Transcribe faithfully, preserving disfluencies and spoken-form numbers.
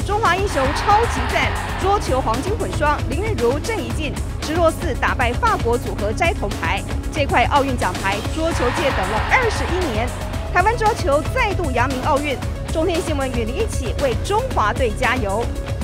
中华英雄超级赞，桌球黄金混双林昀儒、郑怡静、直若寺打败法国组合摘铜牌。这块奥运奖牌，桌球界等了二十一年，台湾桌球再度扬名奥运。中天新闻与你一起为中华队加油。